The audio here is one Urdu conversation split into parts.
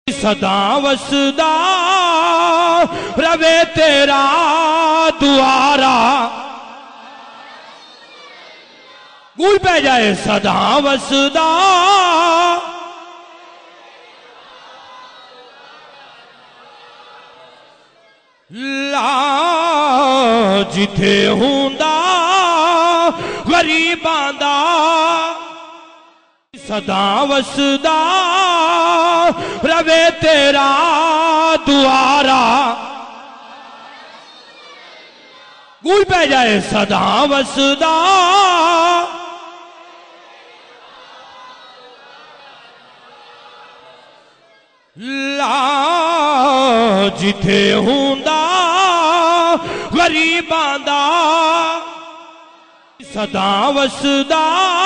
صدا وسدا روے تیرا دوارا گول پہ جائے صدا وسدا لا جتھے ہوندا غریباں دا صدا وسدا روے تیرا دوارا گول پہ جائے صدا وسدا لا جتھے ہوندا غریباں دا صدا وسدا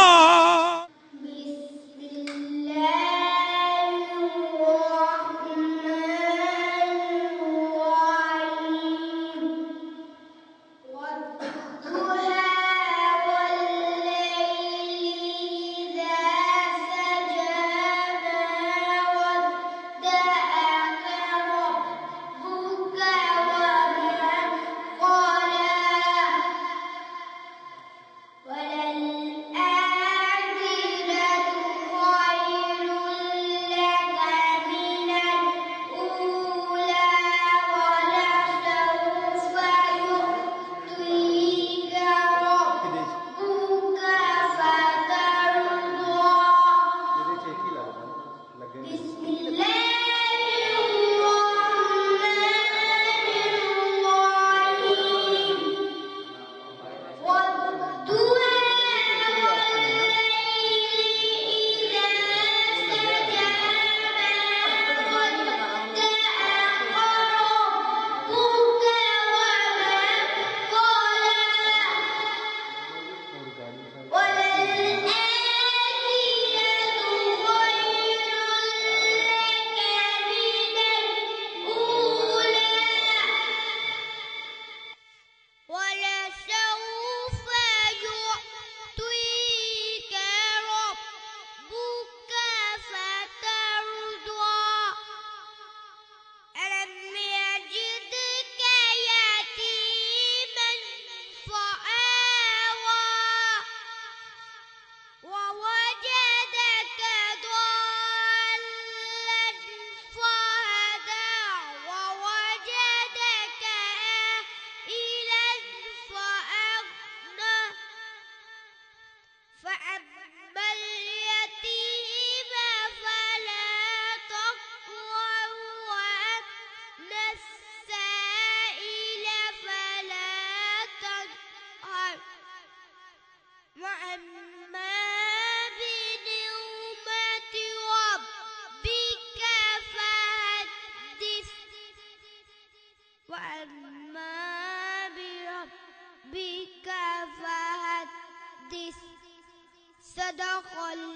صدق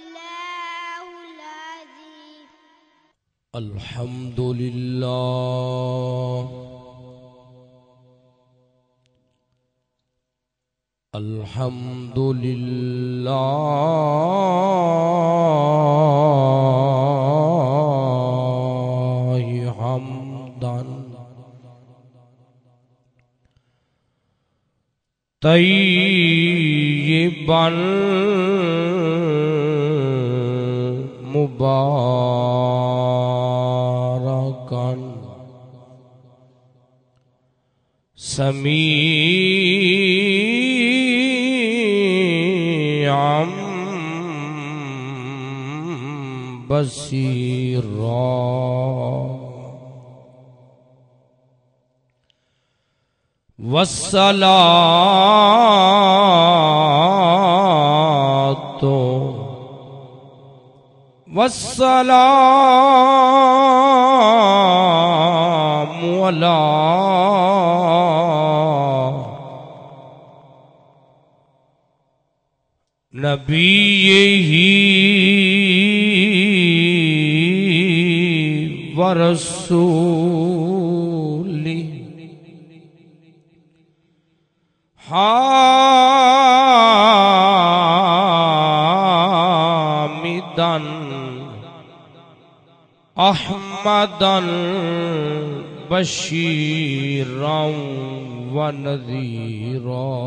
اللہ العظیم. الحمدللہ الحمدللہ حمداً طیباً مبارکاً سمیعاً بصیراً. والصلاة والسلام على نبيه ورسوله حامداً أحمد محمدا بشيرا ونذيرا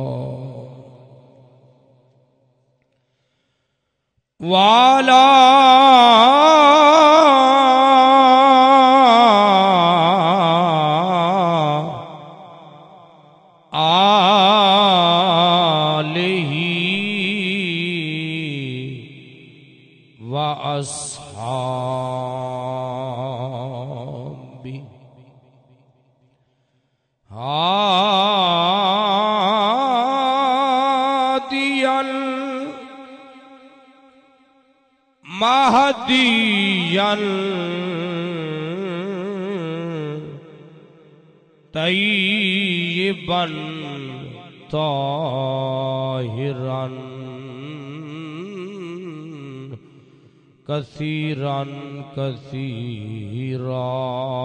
وعلى آله وأصحابه هاديا مهديا طيبا طاهرا كثيرا كثيرا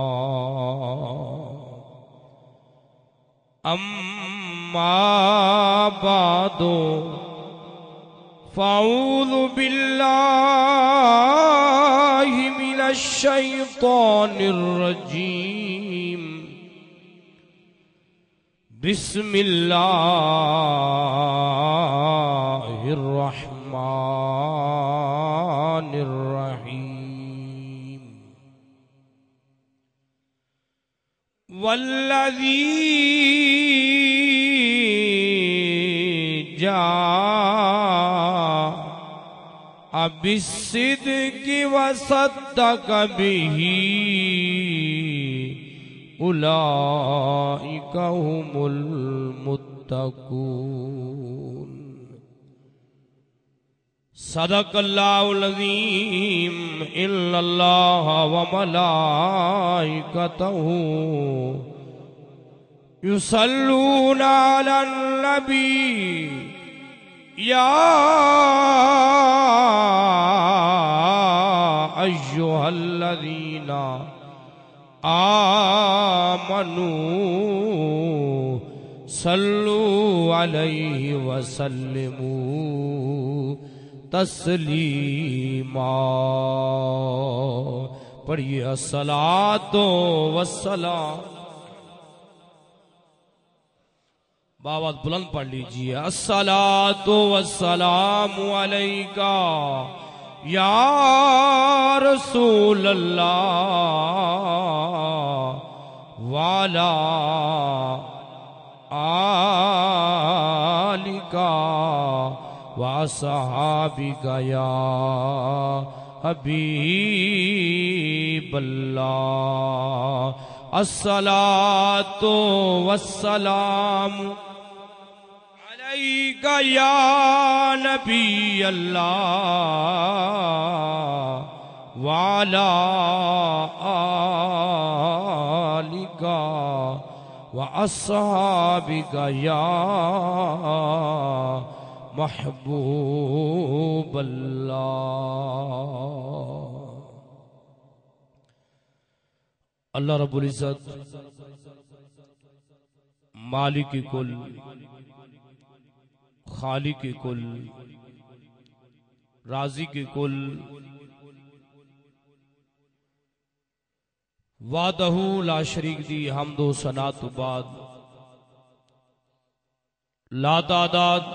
أما بعد فأعوذ بالله من الشيطان الرجيم بسم الله الرحمن الرحيم والذي جاء بالصدق وصدق به أولئك هم المتقون صدق الله العظيم إن الله وملائكته يصلون على النبي يا أيها الذين آمنوا صلوا عليه وسلموا تسلیما پڑھیے الصلاۃ والسلام باوات بلند پڑھ لیجئے الصلاۃ والسلام علیکہ یا رسول اللہ وعلا آلکہ وَأَصْحَابِكَ يَا حبیب اللہ الصلاۃ والسلام علیکہ یا نبی اللہ وعلا آلکہ وَأَصْحَابِكَ يَا محبوب اللہ اللہ رب العزت مالک کل خالق کل رازق کل وحدہ لا شریک دی حمد و ثنا تو بعد لا تعداد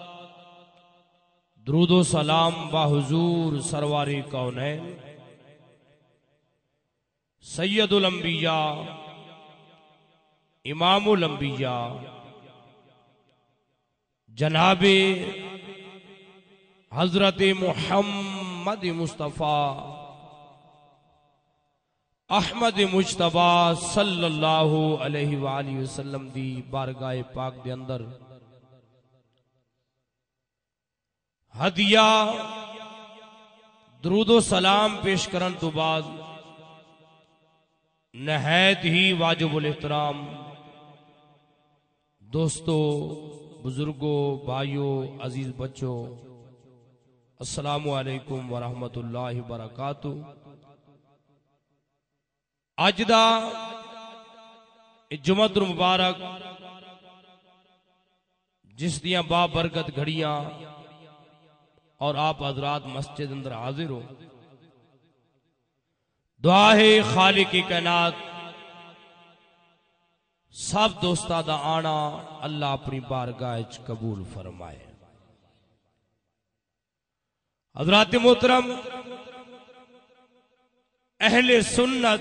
درود و سلام بحضور سرور کونین سید الانبیاء امام الانبیاء جناب حضرت محمد مصطفیٰ احمد مجتبی صلی اللہ علیہ وآلہ وسلم دی بارگاہ پاک دے اندر ہدیہ درود و سلام پیش کرن تو بعد نہایت ہی واجب الاحترام دوستو بزرگوں بھائیوں عزیز بچوں السلام علیکم ورحمۃ اللہ وبرکاتہ اج دا جمعہ المبارک جس دیاں بابرکت گھڑیاں اور آپ حضرات مسجد اندر حاضر ہو دعا ہے خالق کائنات سب دوستاں دا آنا اللہ اپنی بارگاہ وچ قبول فرمائے۔ حضرات محترم، اہل سنت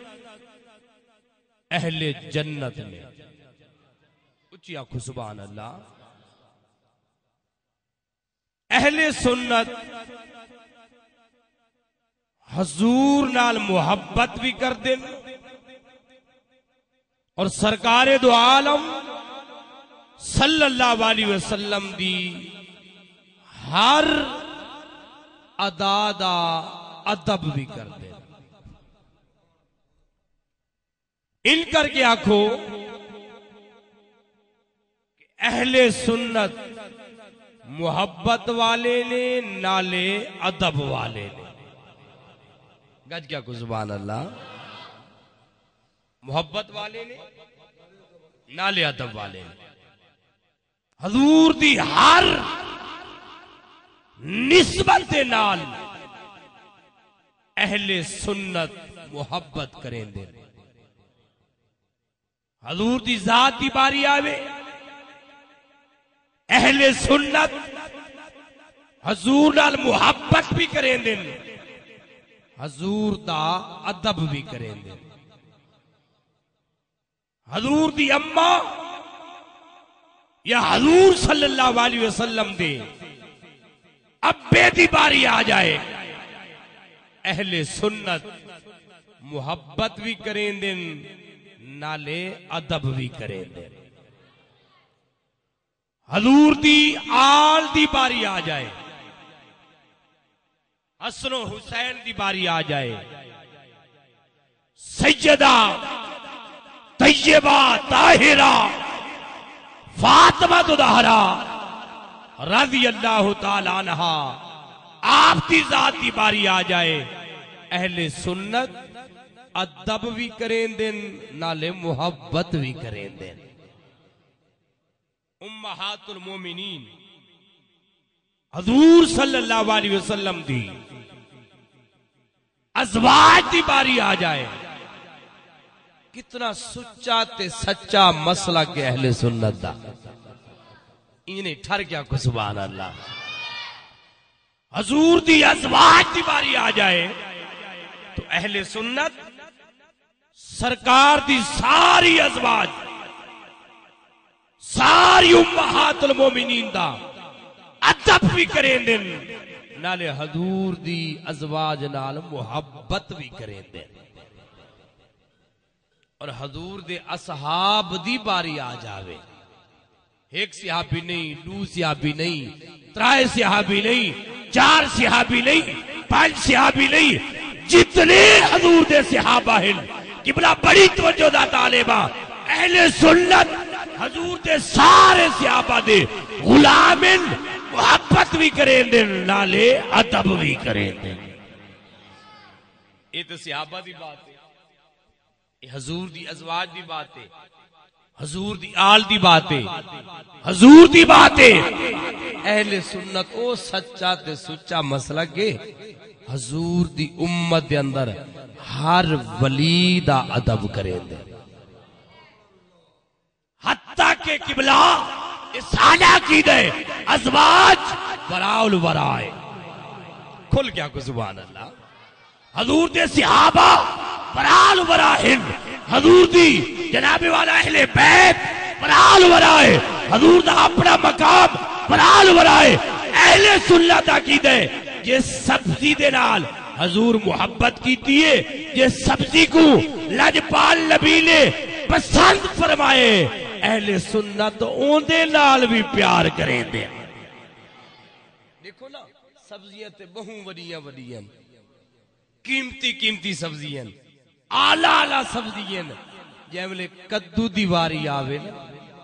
اہل جنت میں اچھی آنکھو سبحان اللہ، اہل سنت حضور نال محبت بھی کر دیں اور سرکار دو عالم صلی اللہ علیہ وسلم دی ہر ادا دا ادب بھی کر دیں۔ ان کر کے آنکھو کہ اہل سنت محبت والے نے نالے ادب والے نے، گج کیا کو سبحان اللہ، محبت والے نے نالے ادب والے نے۔ حضور دی ہر نسبت دے نال اہل سنت محبت کریں دے۔ حضور دی ذات دی باری آوے، اہل سنت حضور نال محبت بھی کریں دے، حضور دا ادب بھی کریں دے۔ حضور دی اماں یا حضور صلی اللہ علیہ وسلم دے ابے دی باری آ جائے، اہل سنت محبت بھی کریں دے نالے ادب بھی کریں دے۔ حضور دی آل دی باری آ جائے، حسن و حسین دی باری آ جائے، سیدہ طیبہ طاہرہ فاطمہ زہرا رضی اللہ تعالی عنہا آپ کی ذات کی باری آ جائے، اہل سنت ادب بھی کریں دن نالے محبت بھی کریں دن۔ امہات المومنین حضور صلی اللہ علیہ وسلم دی ازواج دی باری آ جائے، کتنا سچا تے سچا مسئلہ کے اہل سنت دا، انہیں ٹھر کیا کو سبحان اللہ۔ حضور دی ازواج دی باری آ جائے تو اہل سنت سرکار دی ساری ازواج، ساری امہات المومنین دا ادب بھی کریں دن نالے حضور دی ازواج نال محبت بھی کریں دن۔ اور حضور دے اصحاب دی باری آ جاوے، ایک صحابی نہیں، دو صحابی نہیں، ترائے صحابی نہیں، چار صحابی نہیں، پانچ صحابی نہیں، جتنے حضور دے صحابہ ہیں، قبلہ بڑی توجہ دا طالبہ، اہل سنت حضور دے سارے صحابہ دے غلامن محبت بھی کریں دے نالے ادب بھی کریں دے۔ یہ تو صحابہ دی بات ہے، حضور دی ازواج دی بات ہے، حضور دی آل دی بات ہے، حضور دی بات ہے۔ اہل سنت او سچا تے سچا مسئلہ کے حضور دی امت دے اندر ہر ولی دا ادب کریں دے، حتیٰ کہ قبلہ اسانہ کی دے ازواج وراء الورائے، کھل کیا کو سبحان اللہ۔ حضور دے صحابہ وراء الورائے، حضور دی جناب والا اہل بیت وراء الورائے، حضور دا اپنا مقام وراء الورائے۔ اہل سنت عقیدہ یہ سبزی دے نال حضور محبت کیتی ہے، یہ سبزی کو لجپال نبی نے پسند فرمائے، اہل سنت اون دے نال بھی پیار کریں دے۔ دیکھو نا سبزیاں تے بہوں وڈیاں وڈیاں، قیمتی قیمتی سبزیاں، آلہ آلہ سبزیاں، جیملے کدو دیواری آوے نا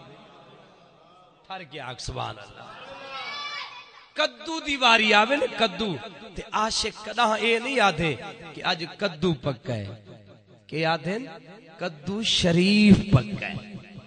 ٹھر کے آگ سبحان اللہ، کدو دیواری آوے نا کدو تے عاشق کدہ اے نہیں آدھے کہ آج کدو پکا ہے، کہ آدھے کدو شریف پکا ہے۔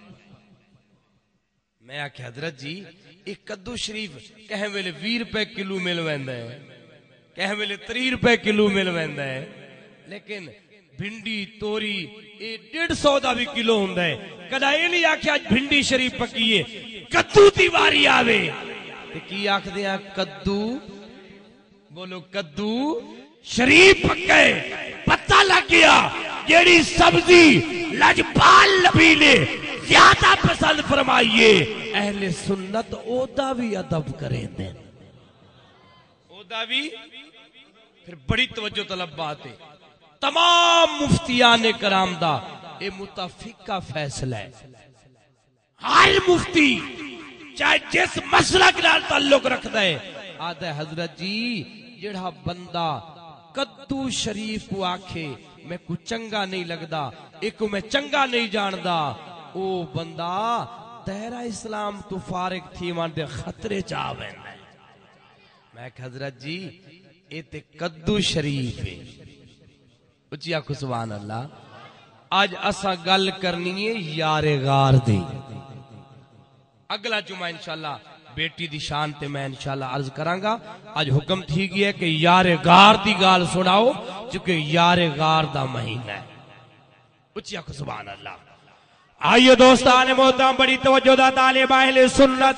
میں آکھے حضرت جی ایک کدو شریف کہیں ویلے 20 روپے کلو مل ویندا ہے، کہیں ویلے 30 روپے کلو مل ویندا ہے، لیکن بھنڈی توری اے 150 دا بھی کلو ہوندا ہے کدا اے نہیں آکھیا اج بھنڈی شریف پکی ہے کدو دی واری آوے تے کی آکھدے ہیں کدو بولو کدو شریف پکے پتہ لگ گیا جیڑی سبزی لجپال نبی نے زیادہ پسند فرمائیے اہل سنت اودا بھی ادب کریں دیں اودا بھی پھر بڑی توجہ طلب بات ہے تمام مفتیان کرام دا اے متفقہ فیصلہ ہے ہر مفتی چاہے جس مسلک نال تعلق رکھتا ہے آدھا حضرت جی جڑا بندہ کدو شریف کو آکھے میں کو چنگا نہیں لگدا ایک کو میں چنگا نہیں جاندا او بندہ تیرا اسلام تو فارغ تھی مان دے خطرے چاہویں میں کہ حضرت جی اے تے کدو شریف ہے اچھیا کو سبحان اللہ آج اسا گل کرنی ہے یار غار دی اگلا جمعہ انشاءاللہ بیٹی دی شان تے میں انشاءاللہ عرض کروں گا آج حکم تھی گیا ہے کہ یار غار دی گال سناؤ چونکہ یار غار دا مہینہ ہے اچھیا کو سبحان اللہ آئیے دوستان محترم بڑی توجہ دا طالب اہل سنت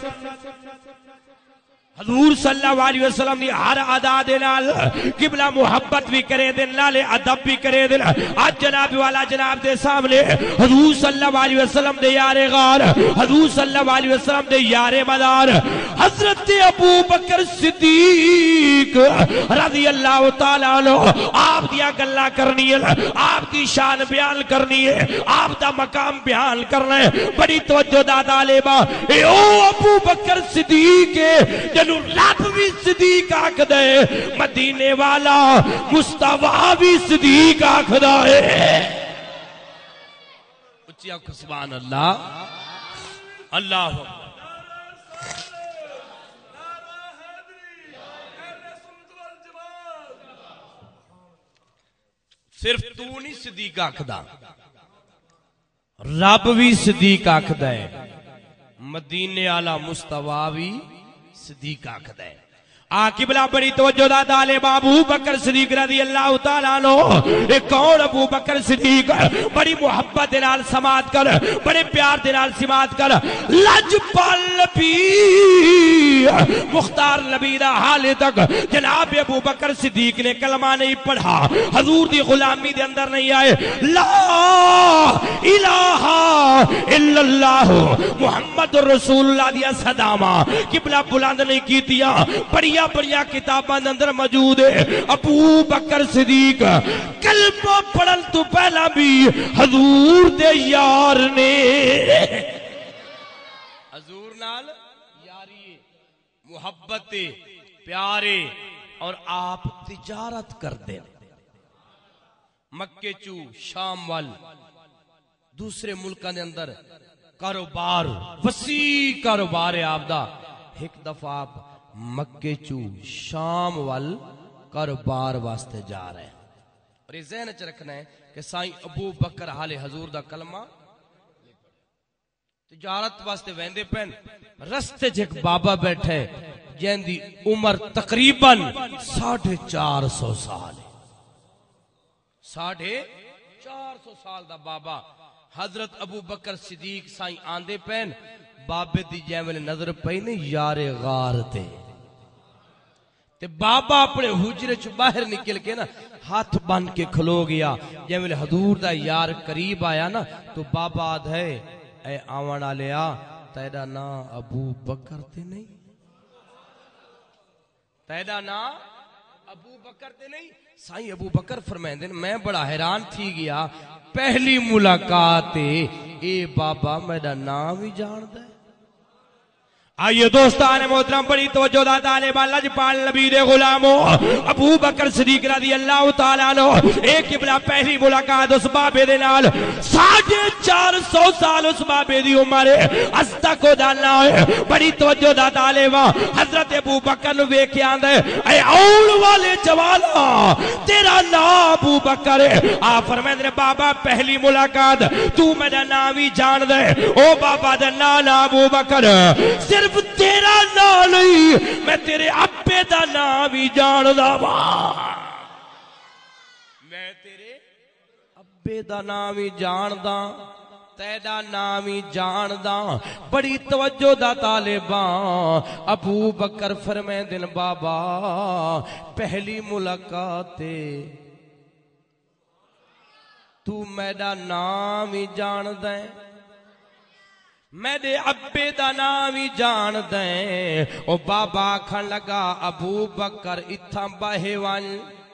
حضور صلی اللہ علیہ وسلم نے ہر ادا دے نال قبلہ محبت بھی کرے دے نال ادب بھی کرے دے آج جناب والا جناب دے سامنے حضور صلی اللہ علیہ وسلم دے یار غار حضور صلی اللہ علیہ وسلم دے یار مدار حضرت ابو بکر صدیق رضی اللہ تعالیٰ عنہ آپ دیا گلہ کرنی ہے آپ دی شان بیان کرنی ہے آپ دا مقام بیان کرنا ہے بڑی توجہ دا طالبہ اے او ابو بکر صدیق رب بھی صدیق آکھ دے مدینے والا مصطفیٰ بھی صدیق آکھ دے اچھی آکھ سبحان اللہ اللہ صرف تو نہیں صدیق آکھ دا رب بھی صدیق آکھ دے مدینے والا مصطفیٰ بھی صدیق آکھدا ہے قبلہ بڑی توجہ دا طالب ابو بکر صدیق رضی اللہ تعالیٰ عنہ ایک کون ابو بکر صدیق بڑی محبت دلال سماعت کر بڑے پیار دلال سماعت کر لجپال نبی مختار نبی دا حال تک جناب ابو بکر صدیق نے کلمہ نہیں پڑھا حضور دی غلامی دے اندر نہیں آئے لا الہ الا اللہ محمد رسول اللہ دیا صدامہ قبلہ بلند نہیں کی دیا بڑی بڑیا کتاباں اندر موجود ہے ابو بکر صدیق کلمہ پڑھن تو پہلا بھی حضور دے یار نے حضور نال یاری محبت پیارے اور آپ تجارت کر دیں مکے چو شام وال دوسرے ملکاں دے اندر کاروبار وسیع کاروبار ہے آپ دا ایک دفعہ آپ مکے چو شام وال کاروبار واسطے جا رہے ہیں اور یہ ذہن چ رکھنا ہے کہ سائیں ابو بکر حال حضور دا کلمہ تجارت واسطے ویندے پین رستے جھک بابا بیٹھے جن دی عمر تقریباً 450 سال ہے 450 سال دا بابا حضرت ابو بکر صدیق سائیں آندے پین بابے دی جیمل نظر پئی نے یار غار تے بابا اپنے حجرے چ باہر نکل کے نا ہاتھ بن کے کھلو گیا جیمل حضور دا یار قریب آیا نا تو بابا آدھے اے آوان آلیا تیرا نا ابو بکر تے نہیں تیرا نا ابو بکر تے نہیں سائیں ابو بکر فرمائیں دیں میں بڑا حیران تھی گیا پہلی ملاقات اے بابا میرا نام ہی جان دے آئیے دوستان محترم بڑی توجہ دا طالب لجپال نبی دے غلاموں ابو بکر صدیق رضی اللہ تعالیٰ عنہ ایک قبلہ پہلی ملاقات اس بابے دے نال 450 سال اس بابے دی عمر از تک کو جاننا ہے بڑی توجہ دا طالب حضرت ابو بکر نو ویکھ کے آندا ہے اے اول والے جوانا تیرا نام ابو بکر ہے آپ فرمائیں دے بابا پہلی ملاقات تو میرا نام ہی جان دے او بابا دا نام ابو بکر صرف تیرا نام نہیں میں تیرے ابے دا نام ہی جان دا وا میں تیرے ابے دا نام ہی جاندا تیرا نام ہی جاندا بڑی توجہ دا طالباں ابو بکر فرمیندن بابا پہلی ملاقات تو میرا نام ہی جاندا ہے میرے ابے دا نام ہی جاندا ہے او بابا آکھن لگا ابو بکر اتھاں باہے ون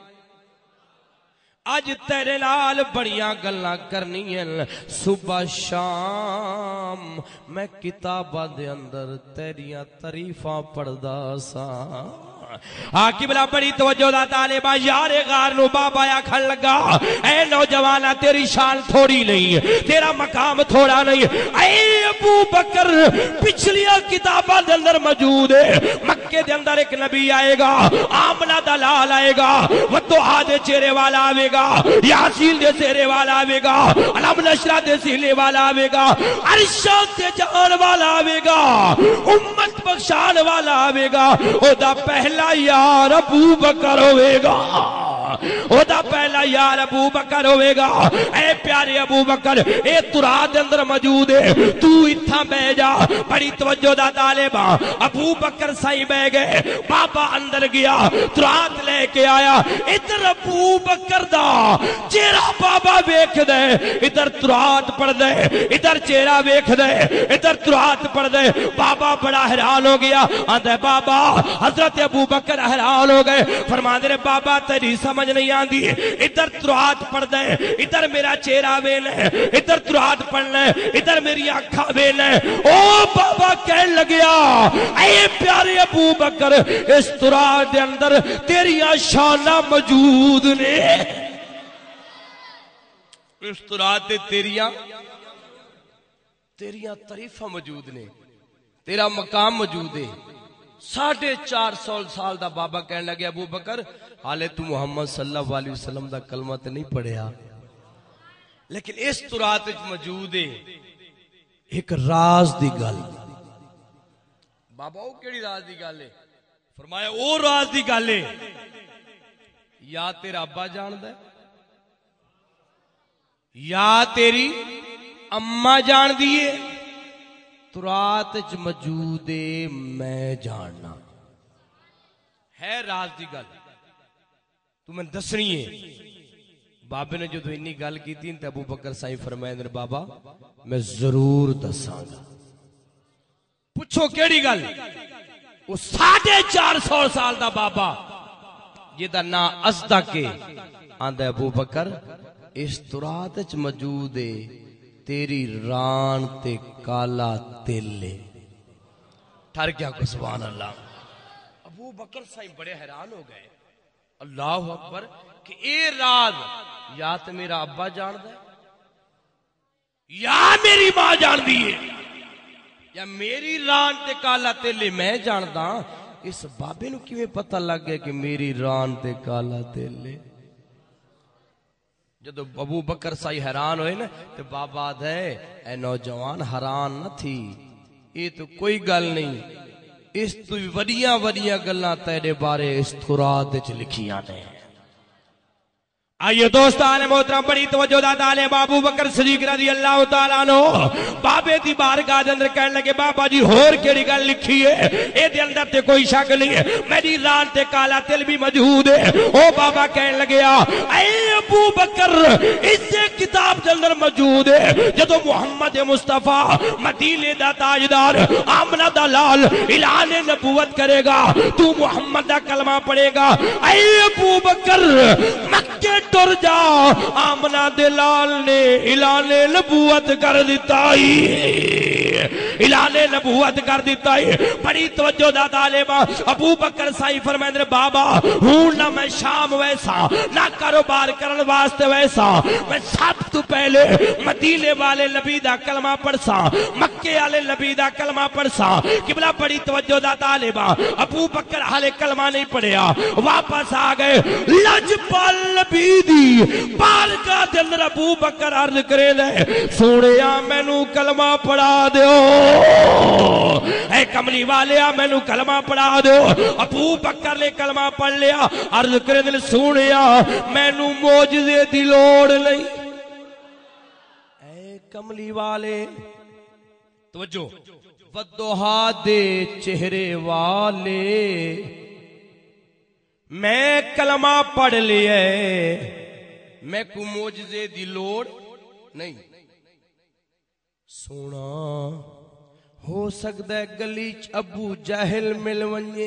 اج تیرے نال بڑیاں گلاں کرنیاں صبح شام میں کتاباں دے اندر تیریاں تعریفاں پڑھدا ساں قبلہ بڑی توجہ دا طالبہ یار غار نو بابا آکھن لگا اے نوجوانا تیری شان تھوڑی نہیں تیرا مقام تھوڑا نہیں اے ابو بکر پچھلیاں کتاباں دے اندر موجود ہے مکے دے اندر ایک نبی آئے گا آمنہ دا لال آئے گا وطوحا دے چہرے والا آوے گا یاسین دے چہرے والا آوے گا علم نشرہ دے سیلے والا آوے گا عرشان دے جان والا آوے گا امت بخشان والا آوے گا او دا پہلا یار ابو بکر ہوئے گا او دا پہلا یار ابو بکر ہوئے گا اے پیارے ابو بکر اے تراد اندر موجود ہے تو اتھا بے جا بڑی توجہ دا طالبہ ابو بکر سائی بے گئے بابا اندر گیا تراد لے کے آیا ادھر ابو بکر دا چہرہ بابا بیک دے ادھر تراد پڑھ دے ادھر چہرہ بیک دے ادھر تراد پڑھ دے بابا بڑا حیران ہو گیا آندے بابا حضرت ابو بکر حیران ہو گئے فرماندے نے بابا تیری سمجھ نہیں آندی ادھر ترات پڑھ دے ادھر میرا چہرہ ویل ہے ادھر ترات پڑھ لے ادھر میری آنکھاں ویل ہے او بابا کہنے لگیا اے پیارے ابو بکر اس ترات دے اندر تیریاں شانہ موجود نے اس ترات دے تیریاں تعریفہ موجود نے تیرا مقام موجود ہے 450 سال دا بابا کہنے لگے ابو بکر حالے تو محمد صلی اللہ علیہ وسلم دا کلمہ تے نہیں پڑھیا لیکن اس ترات موجود ہے ایک راز دی گل بابا او کیڑی راز دی گل ہے فرمایا او راز دی گل ہے یا تیرا ابا جاندا ہے یا تیری اماں جان دیئے ترات چ موجود میں جاننا ہے راز دی گل تو میں دسنی ہے بابے نے جدو انی گل کی تھی تے ابو بکر سائیں فرمائے نے بابا میں ضرور دساں گا پوچھو کیڑی گل وہ 450 سال دا بابا جدا نا ازدا کے آندہ ابو بکر اس ترات چ موجود ہے تیری ران تے کالا تیلے ٹھر کیا کو سبحان اللہ ابو بکر سائیں بڑے حیران ہو گئے اللہ اکبر کہ اے راز یا تے میرا ابا جان دے یا میری ماں جان دیئے یا میری ران تے کالا تیلے میں جان دا اس بابے نو کیویں پتہ لگ گیا کہ میری ران تے کالا تیلے جدو ابو بکر سائی حیران ہوئے نا تو بابا دے اے نوجوان حیران نہ تھی یہ تو کوئی گل نہیں اس تو وڈیاں گلاں تیرے بارے اس ترات وچ لکھیاں نے آئیے دوستان محترم بڑی توجہ دا طالب ابو بکر صدیق رضی اللہ تعالیٰ عنہ بابے دی بارگاہ دے اندر کہنے لگے بابا جی ہور کیڑی گل لکھی ہے اے دے اندر تے کوئی شک نہیں ہے میری ران تے کالا تل بھی موجود ہے او بابا کہنے لگیا اے ابو بکر اس کتاب دے اندر موجود ہے جدو محمد مصطفیٰ مدینے دا تاجدار آمنہ دا لال اعلان نبوت کرے گا تو محمد دا کلمہ پڑھے گا اے ابو بکر مکے ٹر جا آمنہ دلال نے اعلان نبوت کر دیتا اعلان نبوت کر دیتا بڑی توجہ دا طالبہ ابو بکر سائی فرمائے بابا ہوں نہ میں شام ویسا نہ کاروبار کرن واسطے ویسا میں سب تو پہلے مدینے والے نبی دا کلمہ پڑھسا مکے والے نبی دا کلمہ پڑھسا قبلہ بڑی توجہ دا طالبہ ابو بکر حالے کلمہ نہیں پڑھیا واپس آ گئے لجپال نبی دی بارگاہ دے اندر ابو بکر عرض کرے دے سونیا مینوں کلمہ پڑھا دیو اے کملی والیا مینوں کلمہ پڑھا دیو ابو بکر نے کلمہ پڑھ لیا عرض کرے دے سونیا مینوں معجزے دی لوڑ نہیں کملی والے توجہ ودوہا دے چہرے والے میں کلمہ پڑھ لیا میں کو معجزے دی لوڑ نہیں سونا ہو سکتا ہے گلی ابو جہل مل ونجے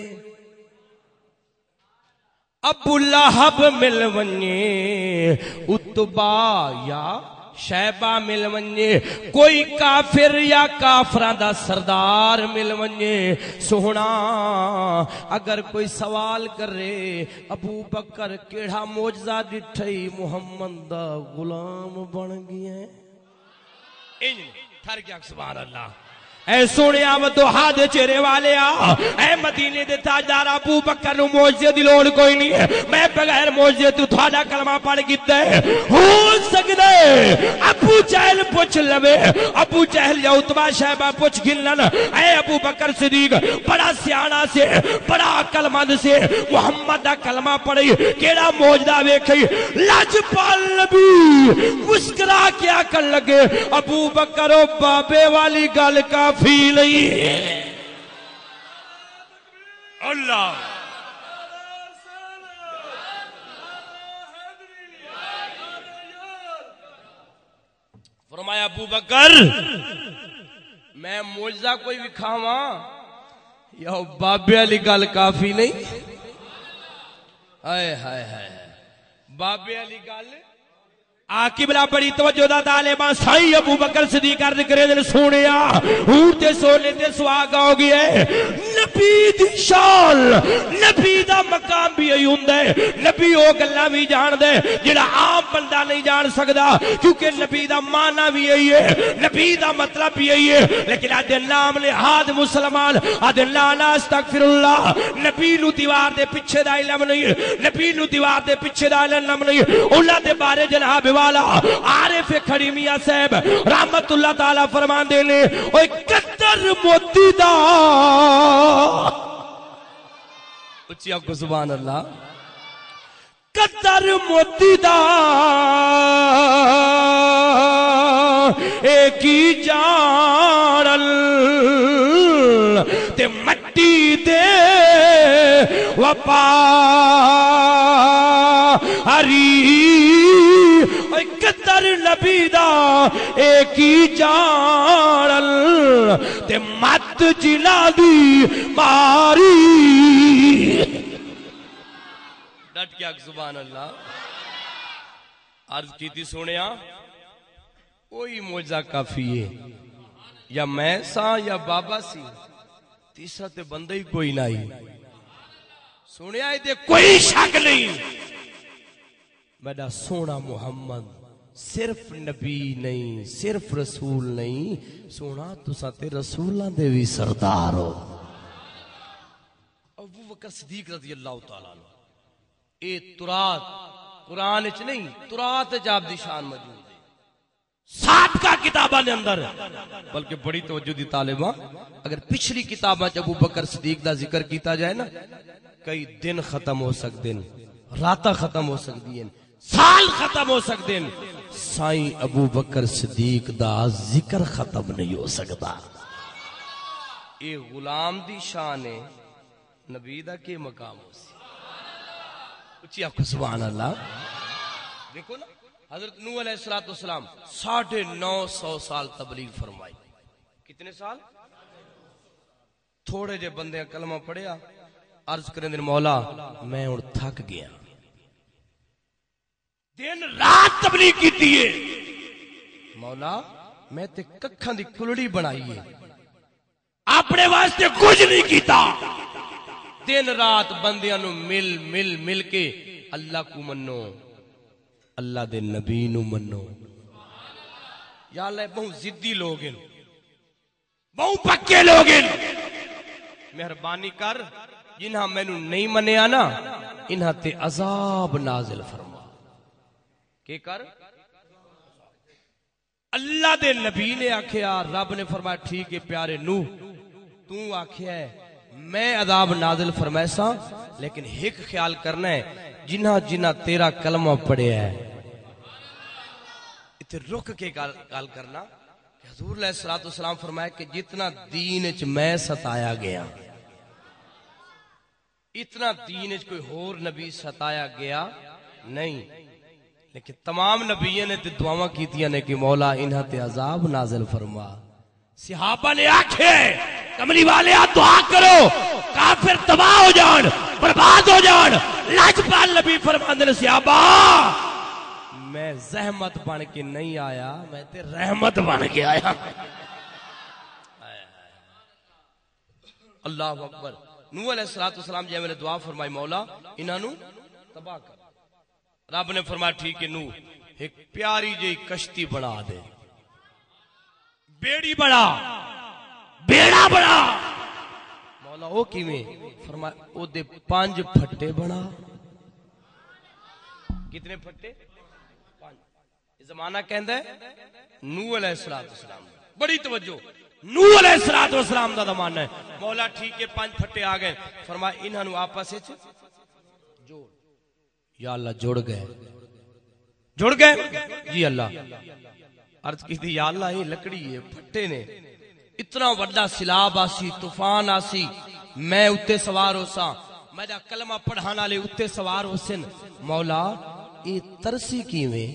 ابو لہب مل ونجے اتبا یا شیبہ مل ونجے کوئی کافر یا کافران دا سردار مل ونجے سونا اگر کوئی سوال کر رہے ابو بکر کیڑا موجزہ ڈٹھئی محمد دا غلام بن گئے تھر کیا سبحان اللہ اے سونے آمد و ہاتھ چہرے والے اے مدینے دے تاجدار ابو بکر نو موجزے دی لوڑ کوئی نہیں ہے میں بغیر موجزے تو تھوڑا کلمہ پڑھ گیتا ہے ہو سکتا ہے ابو جہل پوچھ لوے ابو جہل یا اتبا شہبہ پوچھ گلن اے ابو بکر صدیق بڑا سیانہ سے بڑا عقل مند سے محمد دا کلمہ پڑھی کیڑا موجدہ ویکھئی لج پال نبی مسکرا کیا کر لگے ابو بکر و بابے والی گل کا فی نہیں اللہ فرمایا ابو بکر میں معجزہ کوئی بھی کھاواں یا بابے علی گل کافی نہیں ہائے ہائے ہائے بابے علی گل آقبلہ بڑی توجہ دا طالبان سائی ابو بکر صدیق عرض کرے دل سونیا ہورتے سونے تے سواگا ہو گیا ہے نبی دی شان نبی دا مقام بھی یہی ہوندہ ہے نبی ہو گلہ بھی جان دے جڑا عام بندہ نہیں جان سکدا کیونکہ نبی دا معنی بھی یہی ہے نبی دا مطلب بھی یہی ہے لیکن آدھے نام لے ہاتھ مسلمان آدھے لانا استغفر اللہ نبی نو دیوار دے پچھے دا علم نہیں نبی نو دیوار دے پچھے دا علم نہیں اللہ دے بارے جناب والا عارف کھڑی میاں صاحب رحمت اللہ تعالیٰ فرمان دینے اوہ قدر موتی دا اچھی آپ کو سبحان اللہ قدر موتی دا ایک ہی جانل تے مٹی دے وپا ہری قدر نبی دا ایک ہی جانل تے مت جنا دی ماری ڈٹ کیا سبحان اللہ عرض کی تھی سونیا کوئی معجزہ کافی ہے یا میں سا یا بابا سی تیسرا تے بندہ ہی کوئی نہیں سونیا ہے کوئی شک نہیں میرا سونا محمد صرف نبی نہیں صرف رسول نہیں سونا تو ساتے رسولان دے بھی سردار ہو ابو بکر صدیق رضی اللہ تعالیٰ عنہ اے ترات قرآن اچ نہیں ترات جاب دی شان موجود ہے سابقہ کتابہ نے اندر بلکہ بڑی توجہ دی طالبہ اگر پچھلی کتابہ ابو بکر صدیق دا ذکر کیتا جائے نا کئی دن ختم ہو سکتے ہیں راتہ ختم ہو سکتی ہیں سال ختم ہو سکتے ہیں سائیں ابو بکر صدیق دا ذکر ختم نہیں ہو سکتا اے غلام دی شان ہے نبی دا کے مقام ہو سی اچھی آپ کو سبحان اللہ دیکھو نا حضرت نوح علیہ السلام 950 سال تبلیغ فرمائی کتنے سال تھوڑے جے بندے کلمہ پڑھیا عرض کریں دن مولا میں اور تھک گیا دن رات تبلیغ کیتی ہے مولا میں تے ککھاں دی کلڑی بنائی ہے اپنے واسطے کچھ نہیں کیتا دن رات بندیاں نو مل کے اللہ کو منو اللہ دے نبی نو منو یا اللہ بہت زدی لوگ ہیں بہت پکے لوگ ہیں مہربانی کر جنہاں میں نو نہیں منیا نا انہاں تے عذاب نازل فرما کہ کر اللہ دے نبی نے آکھیا رب نے فرمایا ٹھیک ہے پیارے نو تو آکھیا ہے میں عذاب نازل فرمائسا لیکن ایک خیال کرنا ہے جنہ تیرا کلمہ پڑھے ہے اتنے رک کے گل کرنا کہ حضور علیہ الصلوۃ والسلام فرمایا کہ جتنا دین وچ میں ستایا گیا اتنا دین وچ کوئی ہور نبی ستایا گیا نہیں، لیکن تمام نبیوں نے تے دعاواں کیتیاں نے کہ مولا انہاں تے عذاب نازل فرما۔ صحابہ نے آکھے کملی والے دعا کرو کافر تباہ ہو جان برباد ہو جان۔ لاجپال نبی فرماندے نے صحابہ میں زحمت بن کے نہیں آیا، میں تے رحمت بن کے آیا۔ اللہ اکبر۔ نوح علیہ السلام جی میں نے دعا فرمائی مولا انہاں نو تباہ کر، رب نے فرمایا ٹھیک ہے نوح ایک پیاری جی کشتی بنا دے، بیڑی بڑا بیڑا بڑا۔ مولا او کیویں؟ فرمایا او دے 5 پھٹے بنا۔ کتنے پھٹے؟ 5۔ زمانہ کہندا ہے نوح علیہ السلام، بڑی توجہ، نوح علیہ السلام دا زمانہ ہے۔ مولا ٹھیک ہے 5 پھٹے آ گئے، فرمایا انہاں نو آپس وچ جوڑ۔ یا اللہ جڑ گئے جی اللہ۔ عرض کی تھی یا اللہ یہ لکڑی ہے پھٹے نے، اتنا وڈا سیلاب آسی طوفان آسی، میں اتے سوار ہو سا، میرا کلمہ پڑھانا والے اتے سوار ہو سن، مولا اے ترسی کیویں؟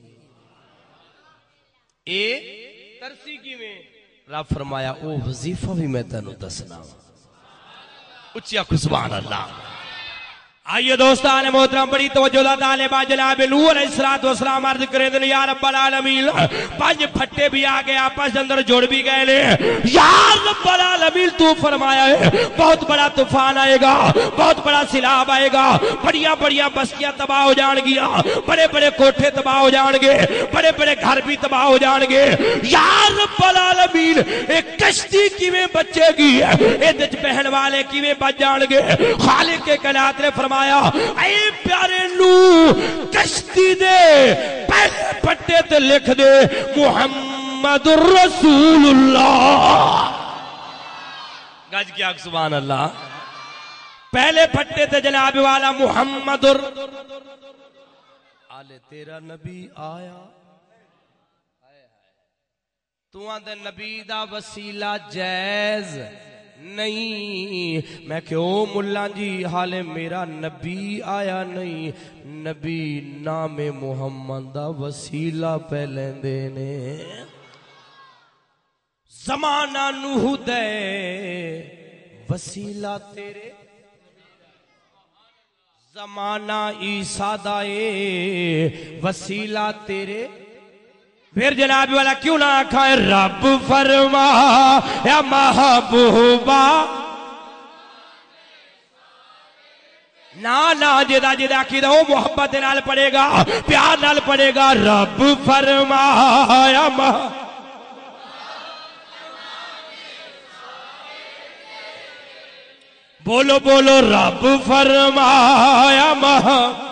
اے ترسی کیویں؟ رب فرمایا او وظیفہ بھی میں تینوں دسنا۔ اچیا کو سبحان اللہ۔ آئیے دوستان محترم بڑی توجہ دا طالبہ جناب نوح علیہ السلام عرض کرے دن یا رب العالمین 5 پھٹے بھی آگے آپس اندر جوڑ بھی گئے لے، یا رب العالمین تو فرمایا ہے بہت بڑا طوفان آئے گا، بہت بڑا سیلاب آئے گا، بڑیاں بڑیاں بستیاں تباہ ہو جان گیا، بڑے بڑے کوٹھے تباہ ہو جان گے، بڑے بڑے گھر بھی تباہ ہو جان گے، یا رب العالمین ایک کشتی کیویں بچے گی، ایدے چ بہن والے کیویں بچ جان گے؟ خالق کے کائنات نے فرمایا اے پیارے نوح کشتی دے پہلے پٹے تے لکھ دے محمد رسول اللہ۔ گج کیا سبحان اللہ۔ پہلے پٹے تے جناب والا محمد آلے تیرا نبی آیا، تو آندے نبی دا وسیلہ جائز نہیں۔ میں کہ او ملہ جی حالے میرا نبی آیا نہیں، نبی نام محمد دا وسیلہ پہلے دینے۔ زمانہ نوح دے وسیلہ تیرے، زمانہ عیسیٰ دے وسیلہ تیرے، پھر جناب والا کیوں نہ کھائے رب فرما یا محبوبہ نا جدا جدا کی وہ محبت نال پڑے گا، پیار نال پڑے گا، رب فرما یا بولو بولو رب فرما یا محبوبہ۔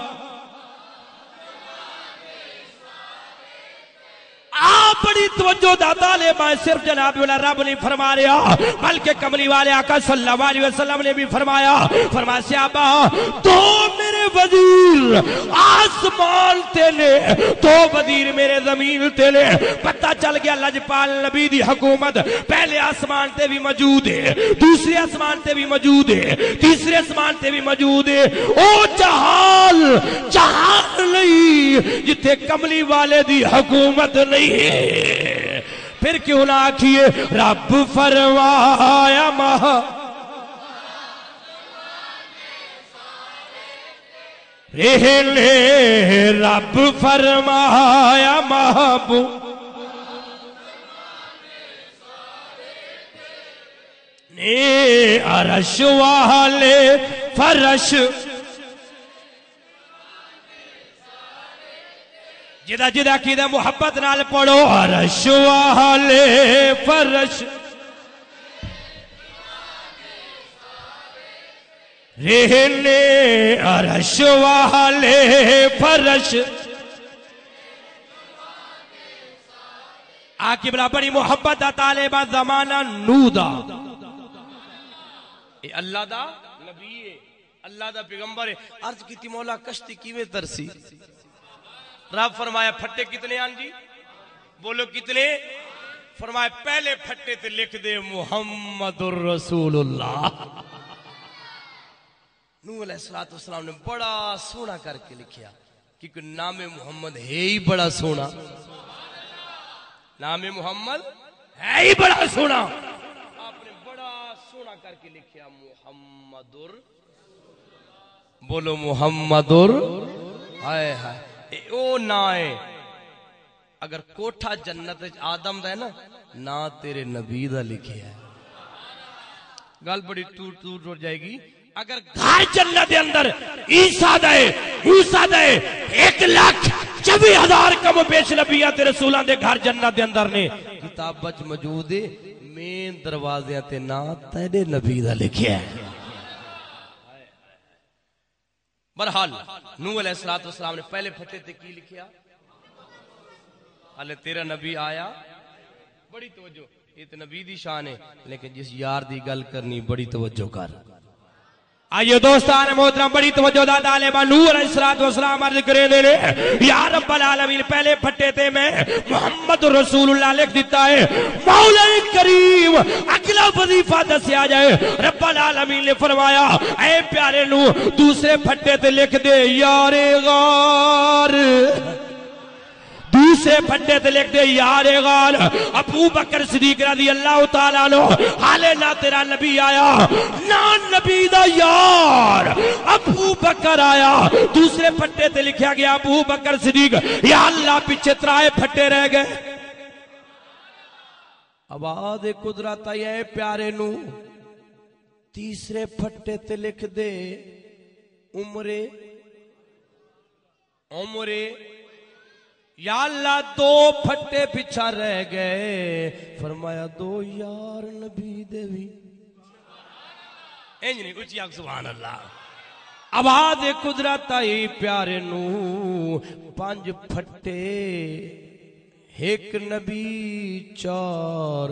بڑی توجہ دا طالبہ صرف جناب والا رب نہیں فرما رہا بلکہ کملی والے آقا صلی اللہ علیہ وسلم نے بھی فرمایا صحابہ تو میرے وزیر آسمان تے لے، تو وزیر میرے زمین تے لے۔ پتہ چل گیا لجپال نبی دی حکومت پہلے آسمان تے بھی موجود ہے، دوسرے آسمان تے بھی موجود ہے، تیسرے آسمان تے بھی موجود ہے۔ او جہال نہیں جتھے کملی والے دی حکومت نہیں ہے، پھر کیوں نہ آکھیے رب فرمایا رب فرمایا محبوب نے عرش والے فرش، جدا جدا کی دا محبت نال پڑھو عرش والے فرش، رہنے عرش والے فرش، آکی بلا بڑی محبت دا طالبہ زمانہ نوح دا، اے اللہ دا نبی ہے، اللہ دا پیغمبر ہے۔ عرض کی تھی مولا کشتی کیویں ترسی؟ رب فرمایا پھٹے کتنے آن جی؟ بولو کتنے؟ فرمائے پہلے پھٹے تے لکھ دے محمد الرسول اللہ. نوح علیہ السلام نے بڑا سونا کر کے لکھیا کیونکہ نام محمد ہے ہی بڑا سونا. نام محمد ہے ہی بڑا سونا. آپ نے بڑا سونا کر کے لکھیا محمد بولو محمد ہائے ہائے او نا ہے. اگر کوٹھا جنت آدم دا ہے نا تیرے نبی دا لکھیا ہے. گل بڑی ٹوٹ ہو جائے گی. اگر گھر جنت دے اندر عیسیٰ دے موسیٰ دے 1,24,000 کم و بیش نبیات تے رسولاں دے گھر جنت دے اندر نے کتاب بچ موجود ہے. مین دروازیاں تے نا تیرے نبی دا لکھیا ہے. برحال نوح علیہ السلام نے پہلے پھٹے تے کی لکھیا؟ حالے تیرا نبی آیا. بڑی توجہ, یہ تو نبی دی شان ہے لیکن جس یار دی گل کرنی بڑی توجہ کر. آئیے دوستان محترم بڑی توجہ دا طالبہ نوح علیہ السلام عرض کرے دے لے یا رب العالمین پہلے پھٹے تے میں محمد رسول اللہ لکھ دیتا ہے. مولا کریم اگلا وظیفہ دسیا جائے. رب العالمین نے فرمایا اے پیارے نوح دوسرے پھٹے تے لکھ دے یار غار. دوسرے پھٹے تے لکھ دے یار غال ابو بکر صدیق رضی اللہ تعالیٰ عنہ. حالے نہ تیرا نبی آیا نہ نبی دا یار ابو بکر آیا. دوسرے پھٹے تے لکھیا گیا ابو بکر صدیق. یا اللہ پیچھے ترائے پھٹے رہ گئے. آواز قدرت آئی اے پیارے نو تیسرے پھٹے تے لکھ دے عمرے. یا اللہ دو پھٹے پیچھا رہ گئے. فرمایا دو یار نبی دیوی. انج نہیں اچھی آگ سبحان اللہ. آواز قدرت آئی پیارے نو 5 پھٹے 1 نبی 4.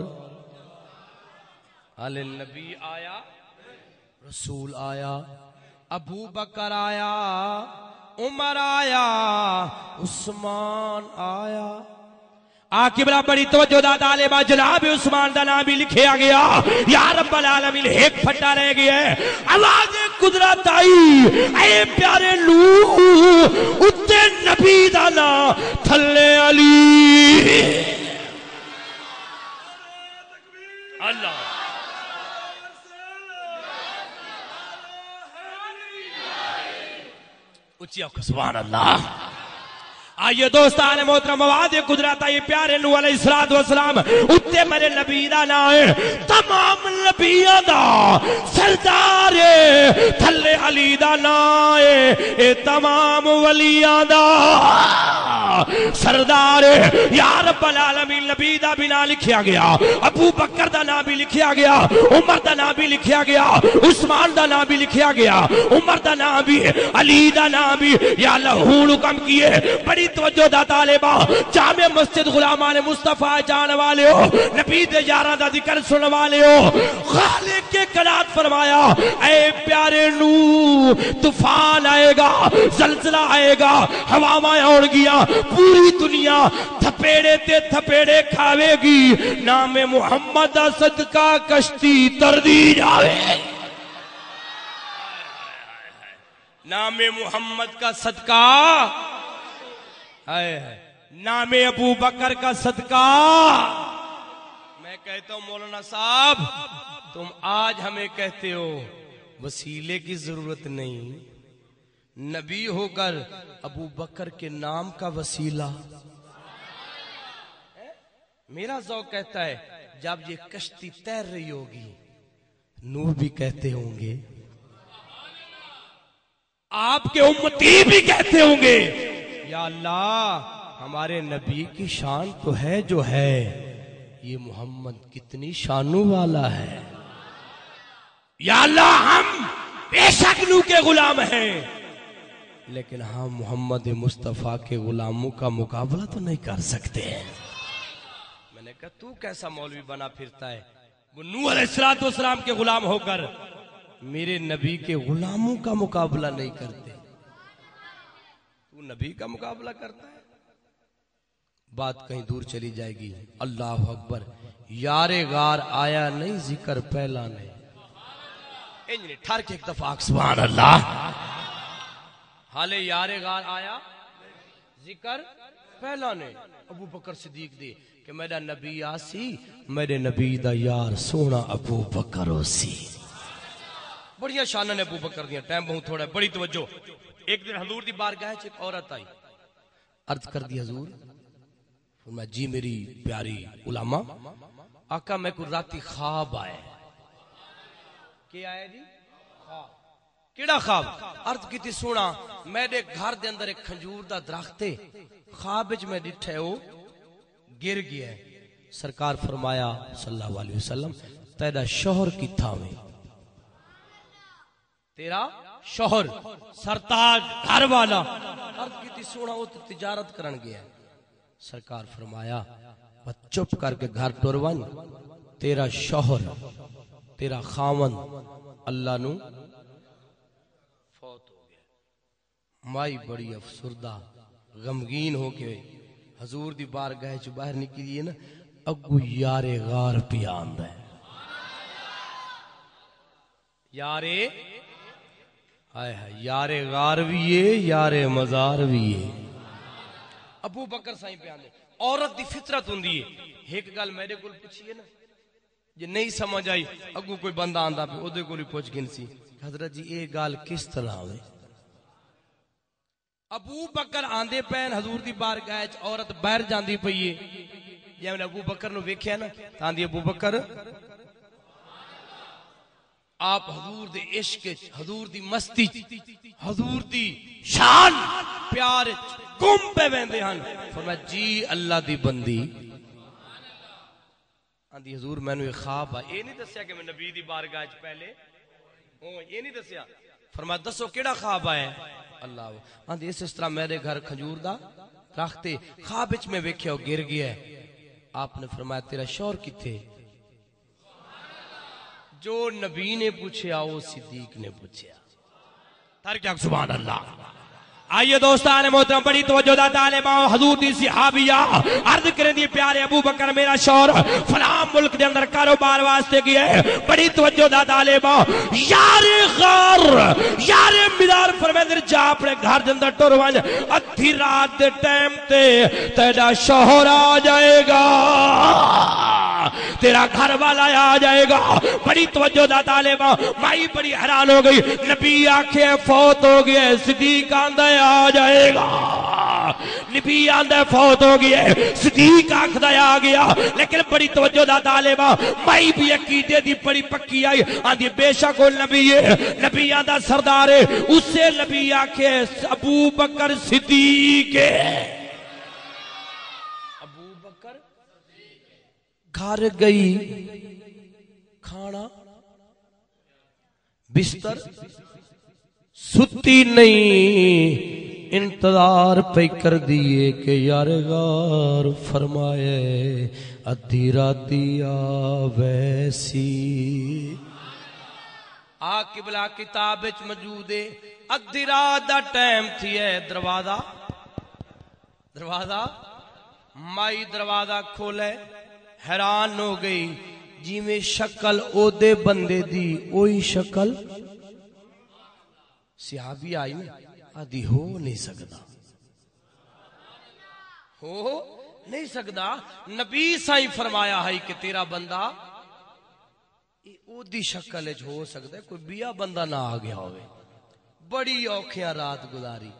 حالے نبی آیا رسول آیا ابو بکر آیا عمر آیا عثمان آیا. آقی بلا بڑی توجہ دا طالبہ جناب عثمان دا نام بھی لکھیا گیا. یا رب العالمین 1 پھٹا رہ گیا ہے. آواز قدرت آئی اے پیارے نوح اتے نبی دا نام تھلے علی. اللہ اچھی آنکھ سبحان اللہ. آئیے دوستان محترم آواز قدرت آئی پیارے نوح علیہ السلام اتے میرے نبی دا نام ہے تمام نبیوں دا سردار تھلے علی دا نام ہے اے تمام ولیاں دا سردار. یا رب العالمین نبی دا بھی نام لکھیا گیا ابو بکر دا نام بھی لکھیا گیا عمر دا نام بھی لکھیا گیا عثمان دا نام بھی لکھیا گیا عمر دا نام بھی علی دا نام بھی. یا اللہ ہون حکم کیے. بڑی توجہ دا طالبہ جامع مسجد غلامان مصطفیٰ جان والے ہو نبی دے یاراں دا ذکر سن والے ہو. خالق کے کلات فرمایا اے پیارے نو طوفان آئے گا زلزلہ آئے گا ہواواں آن گیا پوری دنیا تھپیڑے تے تھپیڑے کھاوے گی. نام محمد دا صدقہ کشتی تر دی جاوے. نام محمد کا صدقہ نام ابو بکر کا صدقہ. میں کہتا ہوں مولانا صاحب تم آج ہمیں کہتے ہو وسیلے کی ضرورت نہیں. نبی ہو کر ابو بکر کے نام کا وسیلہ. میرا ذوق کہتا ہے جب یہ کشتی تیر رہی ہوگی نوح بھی کہتے ہوں گے آپ کے امتی بھی کہتے ہوں گے یا اللہ ہمارے نبی کی شان تو ہے جو ہے یہ محمد کتنی شانوں والا ہے. یا اللہ ہم بے شک نو کے غلام ہیں لیکن ہم محمد مصطفیٰ کے غلاموں کا مقابلہ تو نہیں کر سکتے. میں نے کہا تو کیسا مولوی بنا پھرتا ہے وہ نوح علیہ السلام کے غلام ہو کر میرے نبی کے غلاموں کا مقابلہ نہیں کرتے. تو نبی کا مقابلہ کرتا ہے. بات کہیں دور چلی جائے گی. اللہ اکبر. یار غار آیا نہیں ذکر پہلا نے. انجنی ٹھر کے ایک دفعہ سبحان اللہ. حالے یار غار آیا ذکر پہلا نے. ابو بکر صدیق دے کہ میرا نبی آسی, میرے نبی دا یار سونا ابو بکر ہو سی. بڑیاں شانہ نے ابو بکر دیا. ٹائم بہت تھوڑا ہے, بڑی توجہ. ایک دن حضور دی بارگاہ چ ایک عورت آئی, عرض کر دی حضور. فرمایا جی میری پیاری علماء, آقا میں کو راتی خواب آئے. کیا آئے جی؟ خواب. کیڑا خواب؟ عرض کی تھی سونا میرے گھر دے اندر ایک کھجور دا درخت ہے, خواب وچ میں ڈٹھے ہو گر گیا ہے. سرکار فرمایا صلی اللہ علیہ وسلم تیرا شوہر کتھا میں؟ تیرا شوہر سرتاج گھر والا. عرض کی تھی سونا وہ تو تجارت کرن گیا ہے. سرکار فرمایا چپ کر کے گھر ٹر ون, تیرا شوہر تیرا خاون اللہ نو فوت ہو گیا. مائی بڑی افسردہ غمگین ہو کے حضور دی بارگاہ چ باہر نکلی ہے نا, اگو یار غار پیا آندا ہے. یارے آئے ہے, یار غار بھی ہے, یار مزار بھی ہے. ابو بکر سائیں پہ آندے. عورت دی فطرت ہوندی ہے. ایک گل میرے کول پوچھیے نا, جے نہیں سمجھ آئی اگو کوئی بندہ آندا پہ اودے کول پوچھ گنسی حضرت جی اے گل کس طرح ہوئے. ابو بکر آندے پین حضور دی بارگاہ وچ, عورت باہر جاندی پئی ہے. جے ابو بکر نو ویکھیا نا تاندی ابو بکر آپ حضور دے عشق, حضور دی مستی, حضور دی شان پیار گم پہ ویندے ہن. فرمایا جی اللہ دی بندی. آندی حضور میں نے ایک خواب آ. اے نہیں دسیا کہ میں نبی دی بارگاہ وچ پہلے یہ نہیں دسیا. فرمایا دسو کیڑا خواب آیا؟ اللہ. آندی اس طرح میرے گھر کھجور دا درخت خواب وچ میں ویکھیا او گر گیا ہے. آپ نے فرمایا تیرا شوہر کتھے؟ جو نبی نے پوچھا وہ صدیق نے پوچھا. ترکیہ سبحان اللہ. آئیے دوستان محترم بڑی توجہ دا طالبہ حضور دی صحابیہ عرض کریں دی پیارے ابو بکر میرا شوہر فلاں ملک دے اندر کاروبار واسطے گیا ہے. بڑی توجہ دا طالبہ یار غار یار مدار فرمیدر جا اپنے گھر دے اندر ٹر ون, ادھی رات دے ٹائم تے تیرا شوہر آ جائے گا, تیرا گھر والا آ جائے گا. بڑی توجہ دا طالبہ مائی بڑی حیران ہو گئی. نبی آنکھیں فوت ہو گئے, صدیق آندہ آ جائے گا. نبی آندہ فوت ہو گئے, صدیق آنکھدہ آ گیا. لیکن بڑی توجہ دا طالبہ مائی بھی عقیدے دی بڑی پکی آئی. آندھی بے شک وہ نبی ہے, نبی آندہ سردار ہے, اس سے نبی آنکھیں ابو بکر صدیق ہے. گھر گئی, کھانا بستر ستی نہیں, انتظار پہ کر دیے کہ یار غار فرمائے ادھی راتی آویسی. قبلہ کتاب وچ موجود ہے. ادھی رات دا ٹائم تھی ہے, دروازہ مائی دروازہ کھولے, حیران ہو گئی. جی میں شکل او دے بندے دی اوہی شکل. صحابی آئی میں آدھی ہو نہیں سکدا. نبی سائیں فرمایا ہے کہ تیرا بندہ او دی شکل ہو سکتا ہے, کوئی بیا بندہ نہ آ گیا ہوئے. بڑی اوکھیاں رات گزاری,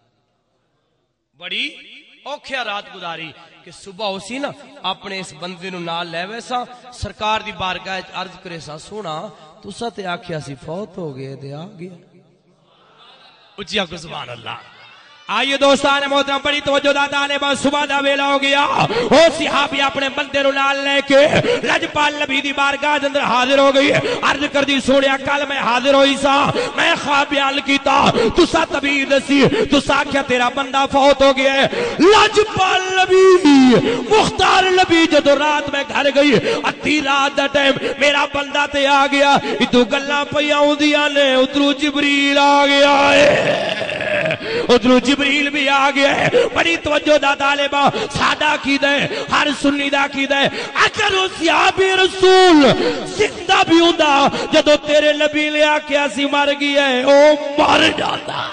بڑی اوکھیا رات گزاری کہ صبح ہو سی نا اپنے اس بندے نو نال لے ویسا سرکار دی بارگاہ عرض کرے سا سونا تسا تے آکھیا سی فوت ہو گئے تے آ گیا. اچھیا کو سبحان اللہ. آئیے دوستان محترم بڑی توجہ دا طالبہ صبح دا ویلا ہو گیا. او صحابی اپنے بندے نو نال لے کے لجپال نبی دی بارگاہ دے اندر حاضر ہو گئی. عرض کر دی سونیا کل میں حاضر ہوئی سا, میں خواب بیان کیتا, تسا تعبیر دسی, تسا کیا تیرا بندہ فوت ہو گیا ہے. لجپال نبی مختار نبی جدو رات میں گھر گئی, ادھی رات دا ٹائم میرا بندہ تے آ گیا. ادو گلاں پیاں ہوندیاں نے, ادھروں جبریل آ گیا ہے. ادھر جبریل بھی آ گیا ہے. بڑی توجہ دا طالبہ, سادہ عقیدہ ہے, ہر سنی دا عقیدہ ہے, اگر وہ صحابی رسول زندہ بھی ہوندا جدو تیرے نبی نے آکھیا سی مر گیا ہے او مر جاتا.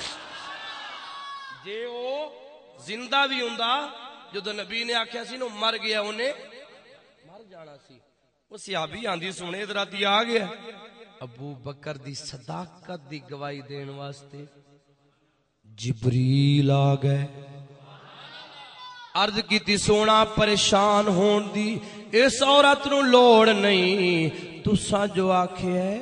جے او زندہ بھی ہوندا جدو نبی نے آکھیا سی نو مر گیا انہیں مر جانا سی. وہ صحابی آندھی سنے ادھر آتی آ گیا. ابو بکر دی صداقت دی گواہی دین واسطے جبریل آ گئے. عرض کی تی سونا پریشان ہون دی اس عورت نو لوڑ نہیں, تساں جو آکھے ہے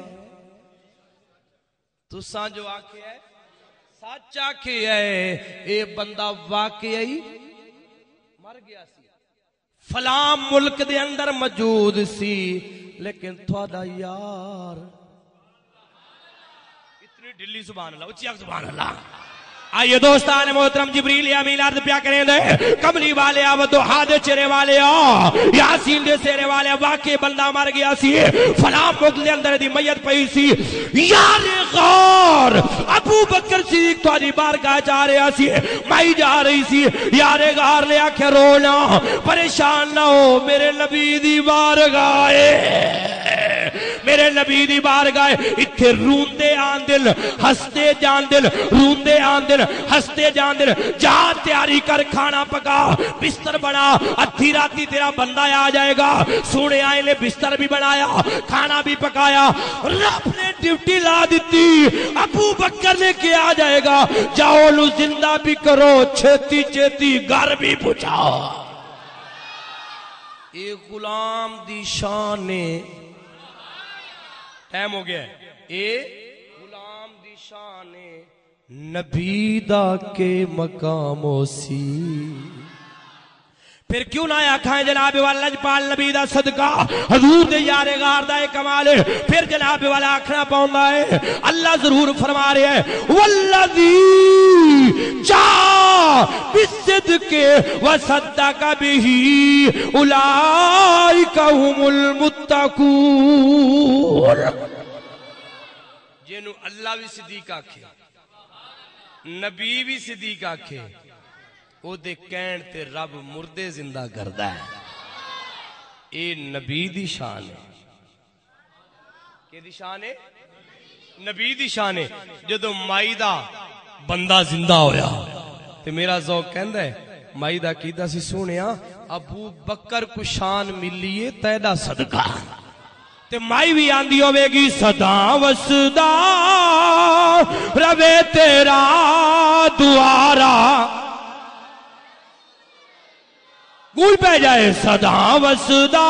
تساں جو آکھے ہے سچ آکھے ہے اے بندہ واقعی مر گیا سی, فلاں ملک دے اندر موجود سی, لیکن تھوڑا یار اتنی ڈلی سبحان اللہ, اچھی آگ سبحان اللہ. آئیے دوستان محترم, جبریل امین عرض پیا کریں دے, کملی والے آ وضحا دے چہرے والے آ, یاسین دے سیرے والے واقعی بندہ مر گیا سی, فلاں ملک دے اندر دی میت پئی سی. یار غار ابو بکر صدیق تھوڑی بارگاہ جا رہا سی, مائی جا رہی سی. یار غار لے آکھے رونا پریشان نہ ہو, میرے نبی دی بارگاہ میرے نبی دی بارگاہ اتھے روندے آن دل ہستے جان دل, روندے آن دل ہستے جان دل. جا تیاری کر, کھانا پکا, بستر بنا, ادھی راتی تیرا بندہ آ جائے گا. سونے آئے لے بستر بھی بنایا, کھانا بھی پکایا, رب نے ڈیوٹی لا دیتی, ابو بکر نے کیا جائے گا, جاؤ لو زندہ بھی کرو, چھتی چھتی گھر بھی پہنچاؤ. ایک غلام دی شان ٹائم ہو گیا ہے, اے غلام دی شان نبی دا کے مقامو سی. پھر کیوں نہ آکھائیں جناب والا لجپال نبی دا صدقہ, حضور دے یار غار دا کمال ہے. پھر جناب والا آکھنا پاؤندا ہے, اللہ ضرور فرما رہے ہیں والذی جاء بالصدق وصدق به اولئک هم المتقون. جنوں اللہ بھی صدیق آکھے, نبی بھی صدیق آکھے, او دے کہن تے رب مردے زندہ کردا ہے. اے نبی دی شان ہے. کہ دی شان ہے؟ نبی دی شان ہے. جدو مائی دا بندہ زندہ ہویا تے میرا ذوق کہندا ہے مائی دا کیدا سی سونیا ابو بکر کو شان ملیے تیدا صدقہ. تے مائی بھی آندی ہوئے گی صدا وسدا روے تیرا دوارا, گول پہ جائے صدا وسدا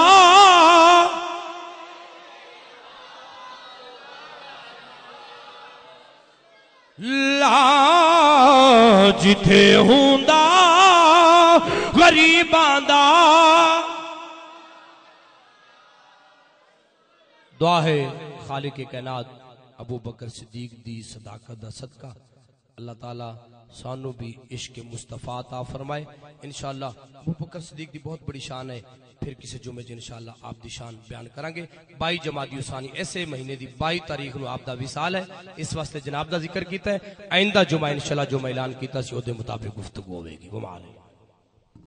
لا جتھے ہوندا غریباں دا. دعا ہے خالق کائنات ابو بکر صدیق دی صداقت دا صدقہ اللہ تعالیٰ سانو بھی عشق مصطفیٰ عطا فرمائے. انشاءاللہ ابو بکر صدیق دی بہت بڑی شان ہے. پھر کسی جمعے جی انشاءاللہ آپ دی شان بیان کریں گے. 22 جمادی الثانی ایسے مہینے دی 22 تاریخ نو آپ دا وصال ہے, اس واسطے جناب دا ذکر کیتا ہے. آئندہ جمعہ انشاءاللہ جمعہ اعلان کیتا سی او دے مطابق گفتگو ہوئے گی.